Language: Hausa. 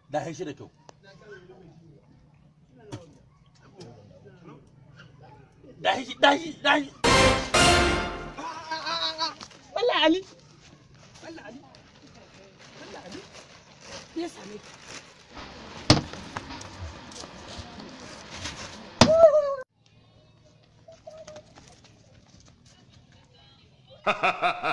da shi da kyau. Dashi. Wallah Ali. Ya same ka.